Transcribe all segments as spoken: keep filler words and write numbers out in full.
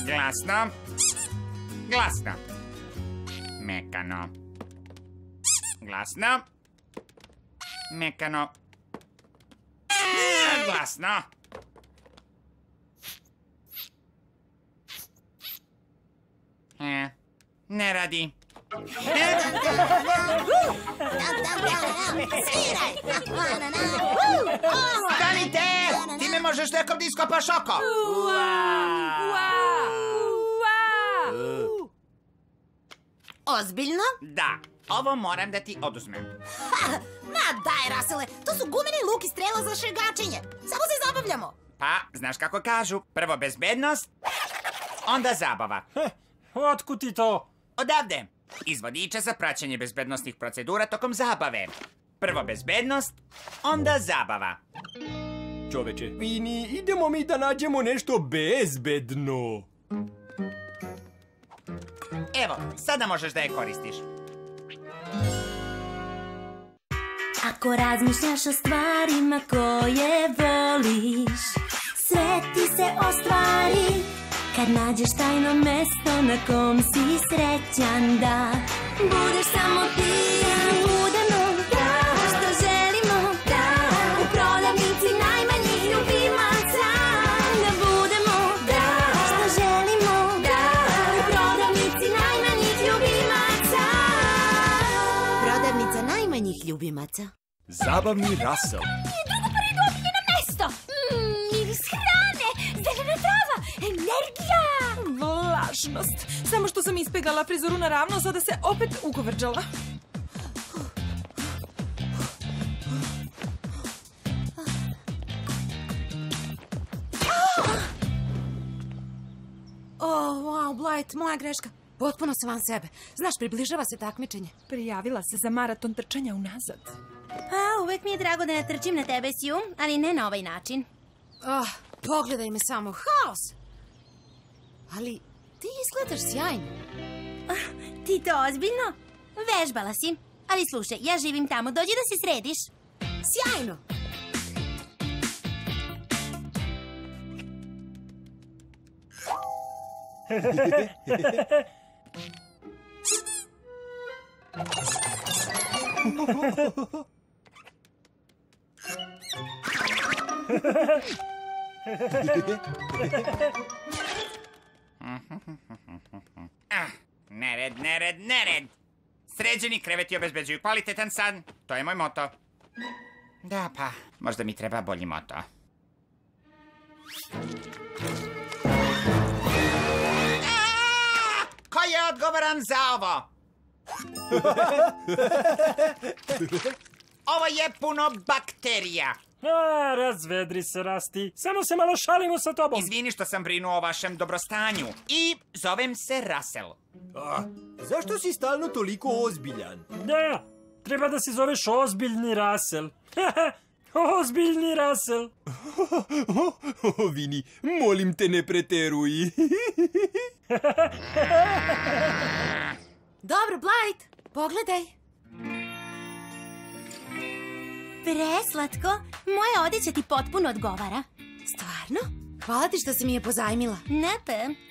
Glasno. Glasno. Mekano. Glasno. Mekano. Glasno. E, ne radi. Stanite! Time možeš nekom da iskopaš oko. Ozbiljno? Da, ovo moram da ti oduzmem. Ma daj, Rasele, to su gumeni luk i strela za šegačenje. Samo se zabavljamo. Pa, znaš kako kažu, prvo bezbednost, onda zabava. Otkud ti to? Odavde. Iz vodiča za praćenje bezbednostnih procedura tokom zabave. Prvo bezbednost, onda zabava. Čoveče, Vini, idemo mi da nađemo nešto bezbedno. Evo, sada možeš da je koristiš. Ako razmišljaš o stvarima koje voliš, sve ti se ostvari. Kad nađeš tajno mesto na kom si srećan da budeš samo ti, da budemo da, što želimo da, u prodavnici najmanjih ljubimaca. Da budemo da, što želimo da, u prodavnici najmanjih ljubimaca. Prodavnica najmanjih ljubimaca. Zabavni Russell. I drugo po redu omiljeno mesto. Mmm, miris hrane, zelena trava, energija. Vlažnost. Samo što sam ispeglala frizuru naravno, sada se opet ukovrđala. O, wow, Blight, moja greška. Potpuno sam van sebe. Znaš, približava se takmičenje. Prijavila se za maraton trčanja unazad. A, uvek mi je drago da ne trčim na tebe, Sju, ali ne na ovaj način. Oh, pogledaj me samo, haos. Ali ti izgledaš sjajno. Ti to ozbiljno? Vežbala si. Ali slušaj, ja živim tamo, dođi da se središ. Sjajno. Ah, nered, nered, nered. Sređeni kreveti obezbeđuju kvalitetan san. To je moj moto. Da, pa, možda mi treba bolji moto. Aaaa! Ko je odgovoran za ovo? Ovo je puno bakterija. A, razvedri se, Rasti. Samo se malo šalimo sa tobom. Izvini što sam brinuo o vašem dobrostanju. I zovem se Russell. A, zašto si stalno toliko ozbiljan? Da, treba da se zoveš ozbiljni Russell. Ozbiljni Russell. Vini, molim te ne preteruj. Dobro, Blight, pogledaj. Preslatko, moja odeća ti potpuno odgovara. Stvarno? Hvala ti što si mi je pozajmila. Ne pa.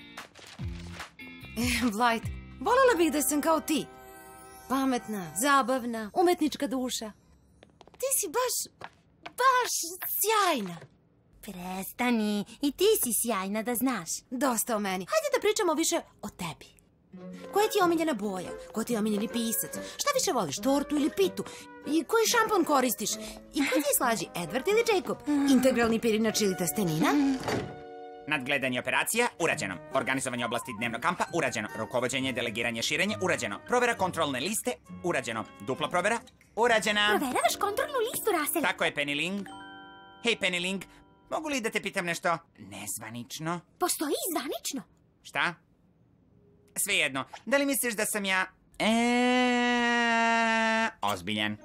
Eh, Blight, voljela bih da sam kao ti. Pametna, zabavna, umetnička duša. Ti si baš, baš sjajna. Prestani, i ti si sjajna da znaš. Dosta o meni. Hajde da pričamo više o tebi. Koja ti je omiljena boja? Ko ti je omiljeni pisac? Šta više voliš, tortu ili pitu? I koji šampon koristiš? I koji ti je slađi, Edward ili Jacob? Integralni pirinač ili testenina? Nadgledanje operacija, urađeno. Organizovanje oblasti dnevnog kampa, urađeno. Rukovođenje, delegiranje, širenje, urađeno. Provera kontrolne liste, urađeno. Dupla provera, urađena. Proveravaš kontrolnu listu, Russell. Tako je, Penny Ling. Hej, Penny Ling, mogu li da te pitam nešto nezvanično? Postoji i zvanično. Šta? Svejedno, da li misliš da sam ja... E... ozbiljan?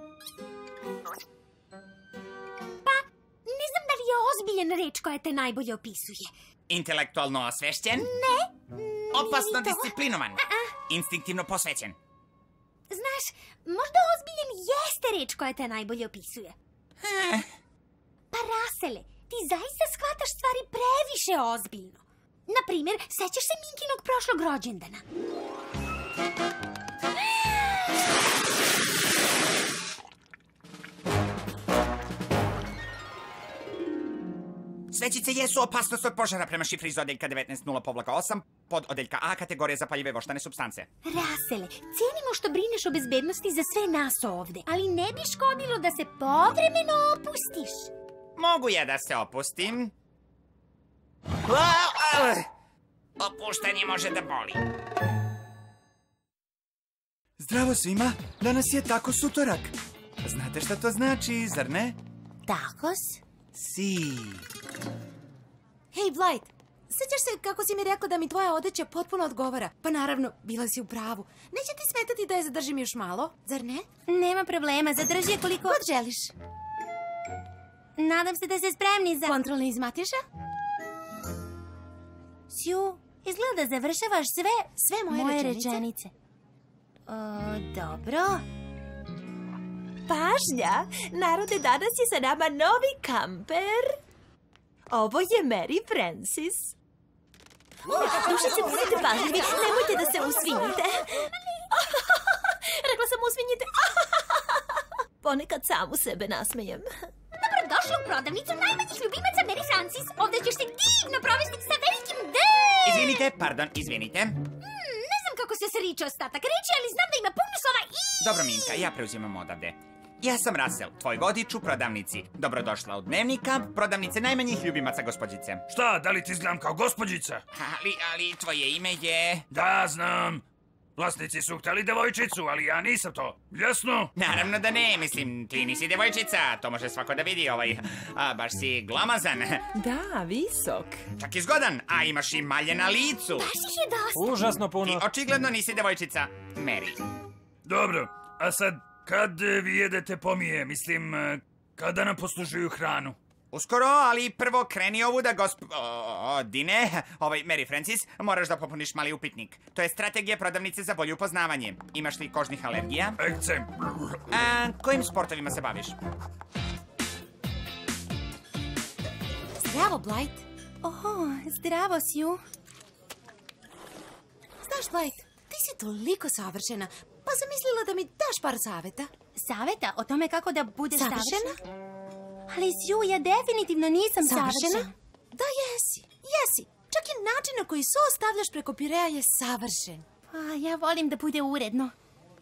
Pa, ne znam da li je ozbiljan reč koja te najbolje opisuje. Intelektualno osvešćen? Ne, Opasno nije to. disciplinovan? Instinktivno posvećen? Znaš, možda ozbiljan jeste reč koja te najbolje opisuje. Pa, Russelle, ti zaista shvataš stvari previše ozbiljno. Na primjer, sećaš se Minkinog prošlog rođendana? Svećice jesu opasnost od požara prema šifri iz odeljka devetnaest nula osam pod odeljka A kategorije zapaljive voštane supstance. Rasele, cijenimo što brineš o bezbednosti za sve nas ovde, ali ne bi škodilo da se povremeno opustiš. Mogu ja da se opustim? Opuštanje može da boli. Zdravo svima, danas je tako sutorak. Znate šta to znači, zar ne? Takos? Si. Hej, Blight, sjećaš se kako si mi rekla da mi tvoja odeća potpuno odgovara? Pa naravno, bila si u pravu. Neće ti smetati da je zadržim još malo, zar ne? Nema problema, zadrži je koliko... God želiš. Nadam se da ste spremni za... Kontrolni iz Matiša? Sju, izgleda da završavaš sve... Sve moje, moje rečenice? rečenice. O, dobro. Pažnja! Narode, danas je sa nama novi kamper. Ovo je Mary Francis. Dušice, budite pažljivi, nemojte da se usvinjite. Rekla sam usvinjite. Ponekad sam u sebe nasmejem. Dobrodošla u prodavnicu najmanjih ljubimaca Mary Francis. Ovdje ćeš se divno provesti sa velikim D. Izvinite, pardon, izvinite. Hmm, ne znam kako se sriče ostatak reči, ali znam da ima puno slova I. Dobro, Minka, ja preuzimam odavde. Ja sam Russell, tvoj vodič u prodavnici. Dobrodošla u dnevni kamp prodavnice najmanjih ljubimaca gospođice. Šta, da li ti izgledam kao gospođica? Ali, ali, tvoje ime je... Da, znam. Vlasnici su hteli devojčicu, ali ja nisam to. Jasno? Naravno da ne, mislim, ti nisi devojčica, to može svako da vidi, ovaj, a, baš si glomazan. Da, visok. Čak i zgodan, a imaš i malje na licu. Baš ih je dosta. Užasno Ti puno. očigledno nisi devojčica, Mary. Dobro, a sad, kad e, vi jedete pomije, mislim, e, kada nam poslužuju hranu? Uskoro, ali prvo kreni ovu da gosp... O, Dine, ovaj, Mary Francis, moraš da popuniš mali upitnik. To je strategija prodavnice za bolje upoznavanje. Imaš li kožnih alergija? Ekcem. A, kojim sportovima se baviš? Zdravo, Blight. O, zdravo, Sju. Znaš, Blight, ti si toliko savršena, pa sam mislila da mi daš par savjeta. Saveta o tome kako da budeš Savršena? savršena? Ali Sju, ja definitivno nisam savršena. Savršena? Da, jesi. Jesi. Čak i način na koji sos stavljaš preko pirea je savršen. A, ja volim da bude uredno.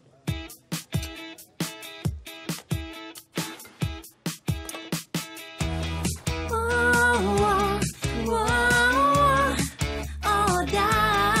O, da.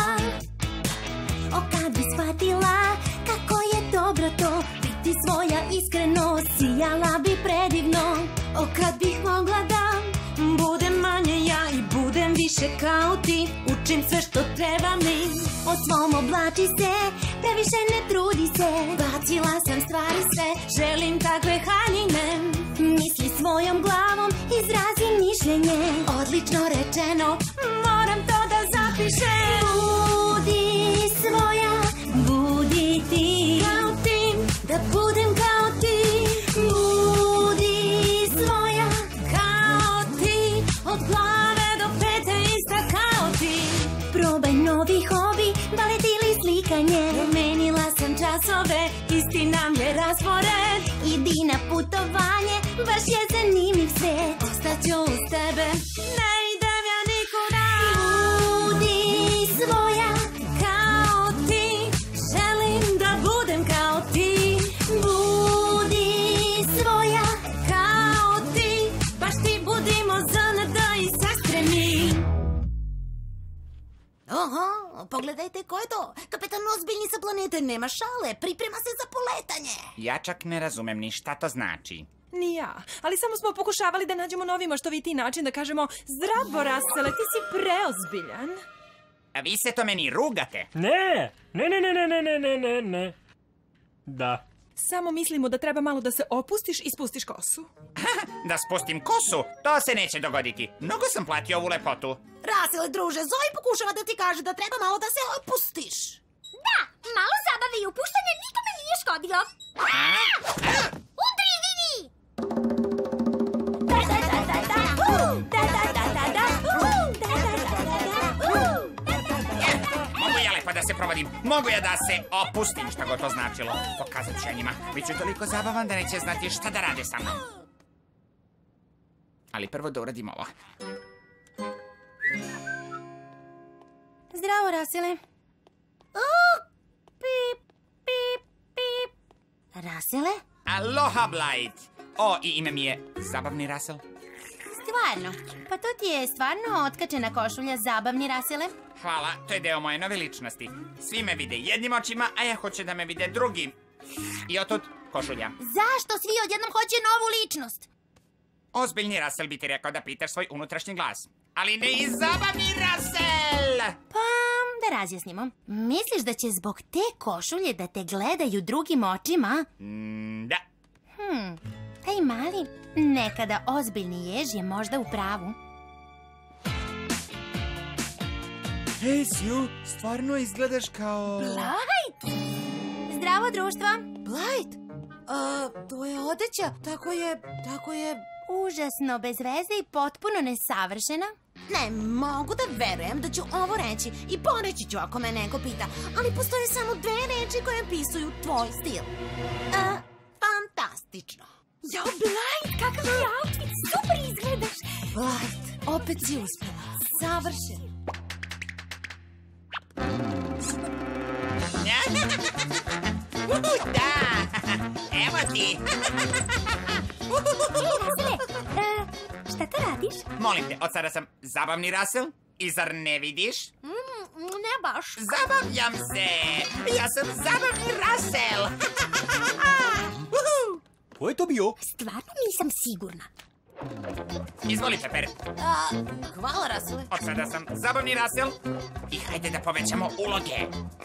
O, kad bi shvatila kako je dobro to biti svoja iskreno, sijala bi predivno. O, kad bih mogla da budem manje ja i budem više kao ti, učim sve što treba mi. O svom oblači se, previše ne trudi se, bacila sam stvari sve, želim takve haljine. Misli svojom glavom, izrazi mišljenje, odlično rečeno, moram to da zapišem. Budi svoja, budi ti, kao ti, da budem kao ti. Budi svoja, kao ti, od glave do pete ista kao ti. Probaj novi hobi, balet ili slikanje, promenila sam časove, isti nam je raspored. Idi na putovanje, baš je zanimljiv svet, ostaću uz tebe, ne idem ja nikuda. Budi svoja, kao ti, želim da budem kao ti. Budi svoja, kao ti, baš ti budimo zanada i sestre mi. Oho, pogledajte ko je to. Kapetan ozbiljni sa planete, nema šale, priprema se za poletanje. Ja čak ne razumem ni šta to znači. Ni ja, ali samo smo pokušavali da nađemo novi maštoviti način da kažemo zdravo, Russell, ti si preozbiljan. A vi se to meni rugate. Ne, ne, ne, ne, ne, ne, ne, ne, ne, ne. Da. Samo mislimo da treba malo da se opustiš i spustiš kosu. Da spustim kosu? To se neće dogoditi. Mnogo sam platio ovu lepotu. Rasele, druže, Zoe pokušava da ti kaže da treba malo da se opustiš. Da, malo zabave i opuštanje nikome nije škodilo. Udri, vidi! Da, da, da, da, da, uh, da, da, da, da, da, uh, da, da, da, da, da, uh. da se provodim, mogu ja da se opustim, šta god to značilo. Pokazat ću ja njima, bit ću toliko zabavan da neće znati šta da rade sa mnom. Ali prvo da uradim ovo. Zdravo, Rasele. Uh, pip, pip, pip. Rasele? Aloha, Blight. O, i ime mi je Zabavni Rasel. Stvarno? Pa to ti je stvarno otkačena košulja Zabavni Rasele? Hvala, to je deo moje nove ličnosti. Svi me vide jednim očima, a ja hoću da me vide drugim. I otud košulja. Zašto svi odjednom hoće novu ličnost? Ozbiljni Rasel bi ti rekao da pitaš svoj unutrašnji glas. Ali ne i Zabavni Rasel! Pa, da razjasnimo. Misliš da će zbog te košulje da te gledaju drugim očima? Mm, da. Hmm, taj mali, nekada ozbiljni jež je možda u pravu. Hej, Sju, stvarno izgledaš kao... Blight! Zdravo, društvo! Blight! Uh, to je odeća, tako je, tako je... Užasno bez veze i potpuno nesavršena. Ne mogu da verujem da ću ovo reći i poreći ću ako me neko pita, ali postoje samo dve reči koje opisuju tvoj stil. Uh, fantastično. Jo, Blight, kakav je outfit, super izgledaš. Blight, opet si uspela. Savršen. Da, evo ti. Rasele, e, šta to radiš? Molim te, od sada sam Zabavni Rasel i zar ne vidiš? Mm, ne baš. Zabavljam se! Ja sam Zabavni Rasel! Ko je to bio? Stvarno nisam sigurna. Izvoli, Pepper. A, hvala, Rasele. Od sada sam Zabavni Rasel i hajde da povećamo uloge.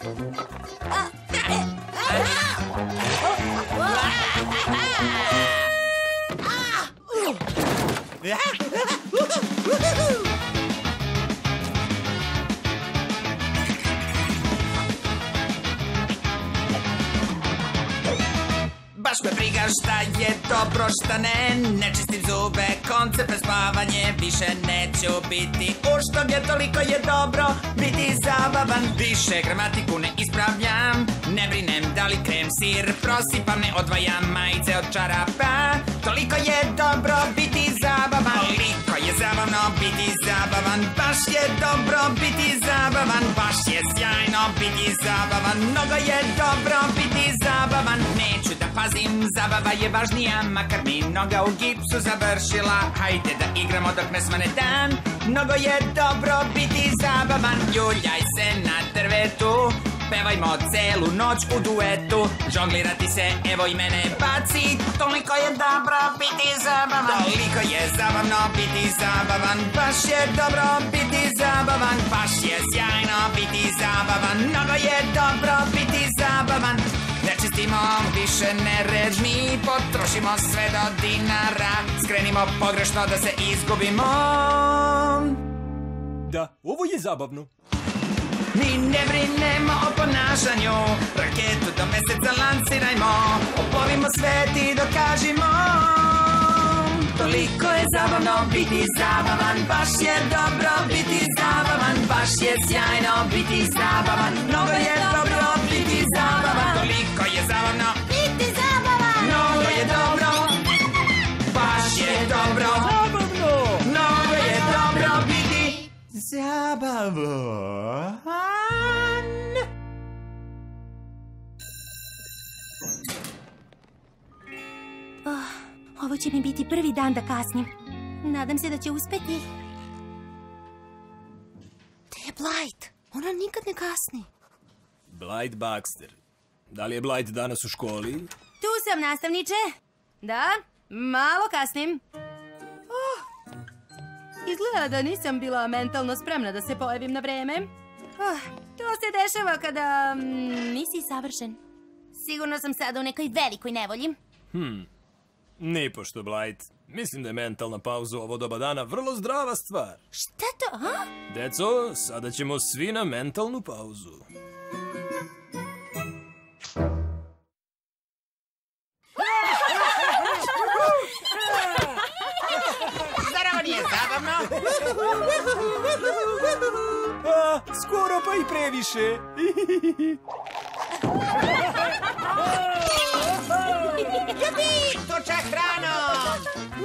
Baš me briga šta je dobro, šta ne. Ne čistim zube, konce prespavanje. Više neću biti uštog jer toliko je dobro biti zabavan. Više gramatiku ne ispravljam. Ne brinem da li krem sir prosipam, ne odvajam majice od čarapa. Toliko je dobro biti zabavan. Toliko je zabavno biti zabavan. Baš je dobro biti zabavan. Baš je sjajno biti zabavan. Mnogo je dobro biti zabavan. Neću da pazim, zabava je važnija, makar mi noga u gipsu završila. Hajde da igramo dok ne svane dan. Mnogo je dobro biti zabavan. Ljuljaj se na drvetu, pevajmo celu noć u duetu. Žonglirati se, evo i mene baci. Toliko je dobro biti zabavan. Toliko je zabavno biti zabavan. Baš je dobro biti zabavan. Baš je sjajno biti zabavan. Mnogo je dobro biti zabavan. Ne čistimo više nered, mi potrošimo sve do dinara. Skrenimo pogrešno da se izgubimo. Da, ovo je zabavno. Mi ne brinemo o ponašanju, raketu do meseca lansirajmo. Oplovimo svet i dokažimo. Toliko je zabavno biti zabavan. Baš je dobro biti zabavan. Baš je sjajno biti zabavan. Mnogo je dobro biti zabavan. Toliko je zabavno Biti zabavan! Mnogo je dobro. Baš je dobro. Zabavno! Mnogo je dobro biti zabavan. Ovo će mi biti prvi dan da kasnim. Nadam se da će uspeti. Te je Blight. Ona nikad ne kasni. Blight Baxter. Da li je Blight danas u školi? Tu sam, nastavniče. Da, malo kasnim. Oh, izgleda da nisam bila mentalno spremna da se pojavim na vreme. Oh, to se dešava kada mm, nisi savršen. Sigurno sam sada u nekoj velikoj nevolji. Hmm, nipošto, Blight. Mislim da je mentalna pauza u ovo doba dana vrlo zdrava stvar. Šta to, a? Deco, sada ćemo svi na mentalnu pauzu. Zar ovo nije zabavno? A, skoro pa i previše. Jupi, tuča hranom!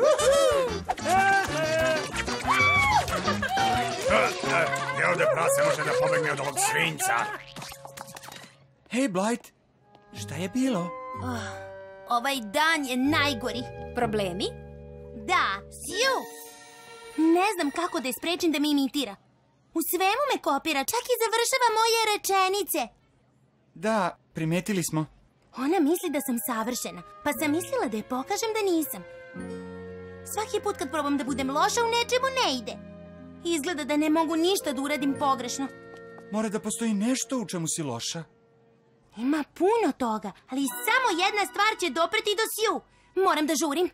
Gdje ovdje prase može da pobegne od ovog svinjca? Hej, Blight, šta je bilo? Ovaj dan je najgori. Problemi? Da, Sju! Ne znam kako da je sprečim da me imitira. U svemu me kopira, čak i završava moje rečenice. Da, primetili smo. Ona misli da sam savršena, pa sam mislila da je pokažem da nisam. Svaki put kad probam da budem loša, u nečemu ne ide. Izgleda da ne mogu ništa da uradim pogrešno. Mora da postoji nešto u čemu si loša. Ima puno toga, ali samo jedna stvar će dopreti do Sju. Moram da žurim.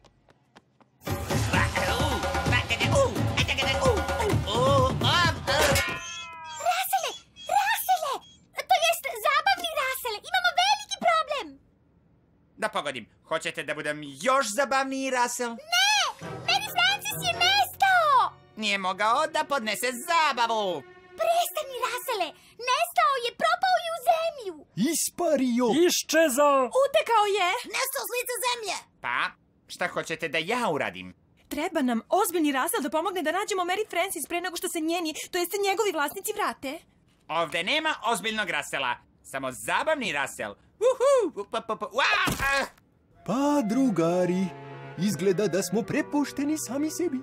Rasele! Rasele! To jest zabavni Rasele! Imamo veliki problem! Da pogodim, hoćete da budem još zabavniji, Russell? Ne! Mary Francis je nestao! Nije mogao da podnese zabavu. Prestani, Rasele! Nestao je, propao je u zemlju! Ispario. Iščezao! Utekao je! Nestao s lica zemlje! Pa, šta hoćete da ja uradim? Treba nam ozbiljni Russell da pomogne da nađemo Mary Francis pre nego što se njeni, to jest njegovi vlasnici vrate. Ovde nema ozbiljnog Russella, samo zabavni Russell. Uhu! Pa, pa, pa, ua, ah. Pa, drugari, izgleda da smo prepušteni sami sebi.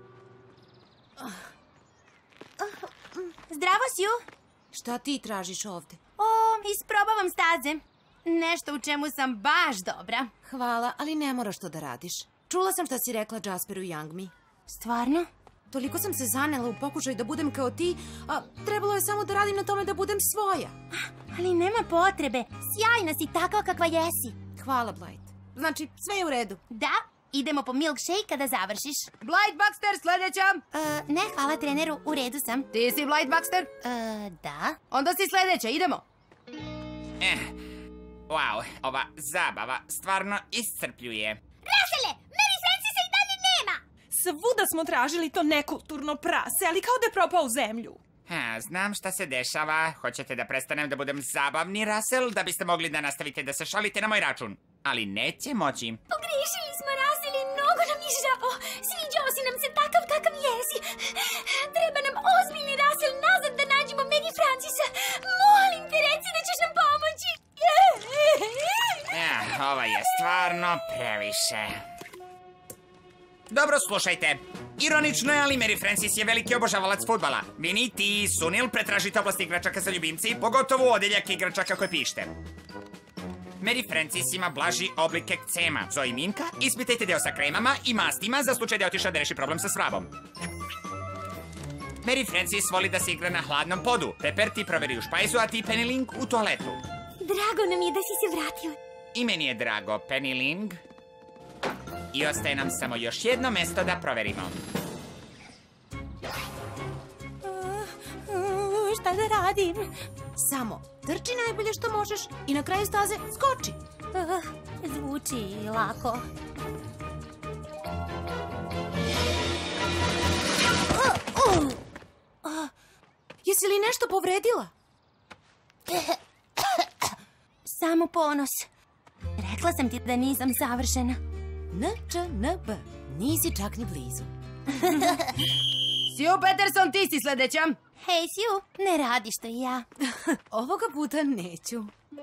Zdravo, Sju! Šta ti tražiš ovde? O, isprobavam staze. Nešto u čemu sam baš dobra. Hvala, ali ne moraš to da radiš. Čula sam šta si rekla Jasperu Youngmi. Stvarno? Toliko sam se zanela u pokušaju da budem kao ti, a trebalo je samo da radim na tome da budem svoja. Ali nema potrebe. Sjajna si takva kakva jesi. Hvala, Blight. Znači, sve je u redu. Da, idemo po milkshake kada završiš. Blight Baxter, sljedeća! E, ne, hvala treneru, u redu sam. Ti si Blight Baxter? E, da. Onda si sljedeća, idemo. Eh, wow, ova zabava stvarno iscrpljuje. Rasele, Mary Francisa i dalje nema! Svuda smo tražili to nekulturno prase, ali kao da je propao u zemlju. Ha, znam šta se dešava. Hoćete da prestanem da budem zabavni, Russell, da biste mogli da nastavite da se šalite na moj račun. Ali neće moći. Pogriješili smo, Rasele, mnogo nam je žao. Sviđao si nam se takav kakav jesi. Treba nam ozbiljni Russell nazad da nađemo Mary Francisa. Molim te, reci da ćeš nam pomoći. Eh, ovo je stvarno previše. Dobro, slušajte. Ironično je, ali Mary Francis je veliki obožavalac fudbala. Vini, ti i Sunil pretražite oblasti igračaka za ljubimci, pogotovo odeljak igračaka koje pište. Mary Francis ima blaži oblik ekcema. Zoe i Minka, ispitajte deo sa kremama i mastima za slučaj da je otišao da reši problem sa svrabom. Mary Francis voli da se igra na hladnom podu. Pepper, ti proveri u špajzu, a ti, Penny Ling, u toaletu. Drago nam je da si se vratio. I meni je drago, Penny Ling. I ostaje nam samo još jedno mesto da proverimo. Uh, šta da radim? Samo trči najbolje što možeš i na kraju staze skoči. Uh, zvuči lako. Uh, uh. Uh, jesi li nešto povredila? Samo ponos. Rekla sam ti da nisam savršena. N, Č, N, B. Nisi čak ni blizu. Sju Peterson, ti si sljedeća. Hej, Sju, ne radi što i ja. Ovoga puta neću.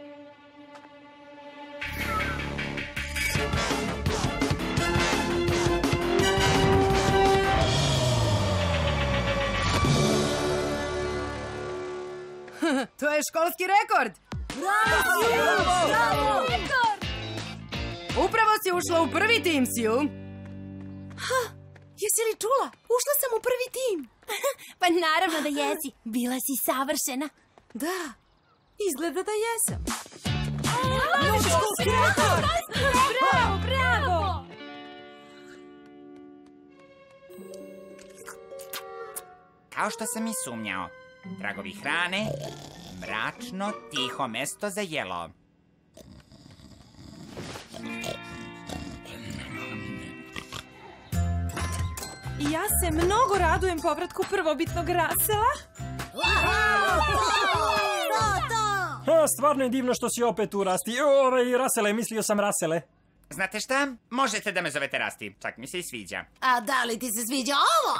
To je školski rekord. Bravo! Bravo! Bravo! Rekord! Upravo si ušla u prvi tim, Sju. Ha, jesi li čula? Ušla sam u prvi tim. Pa naravno da jesi. Bila si savršena. Da, izgleda da jesam. Školski rekord! Bravo, bravo! Kao što sam i sumnjao, tragovi hrane, mračno, tiho mesto za jelo. Ja se mnogo radujem povratku prvobitnog Russella. Ha, stvarno je divno što si opet tu, Rasti. Ove, Rasele, mislio sam Rasele. Znate šta? Možete da me zovete Rasti. Čak mi se i sviđa. A da li ti se sviđa ovo?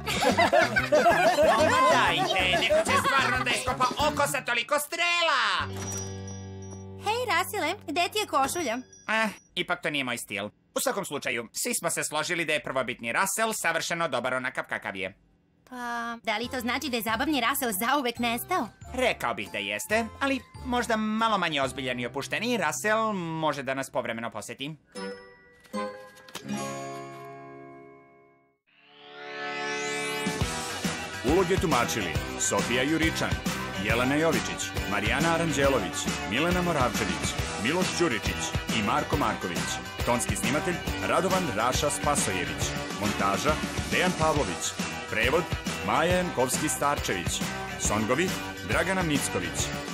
Oma dajte, neko će stvarno da iskopa oko sa toliko strela. Hej, Rasile, gde ti je košulja? Eh, ipak to nije moj stil. U svakom slučaju, svi smo se složili da je prvobitni Russell savršeno dobar onakav kakav je. Pa, da li to znači da je zabavni Russell zauvek nestao? Rekao bih da jeste, ali možda malo manje ozbiljan i opušteniji Russell može da nas povremeno posjeti. Uloge tumačili Sofija Juričan, Jelena Jovičić, Marijana Aranđelović, Milena Moravčević, Miloš Ćuričić i Marko Marković. Tonski snimatelj Radovan Raša Spasojević. Montaža Dejan Pavlović. Prevod Maja Jankovski-Starčević. Songovi Dragana Micković.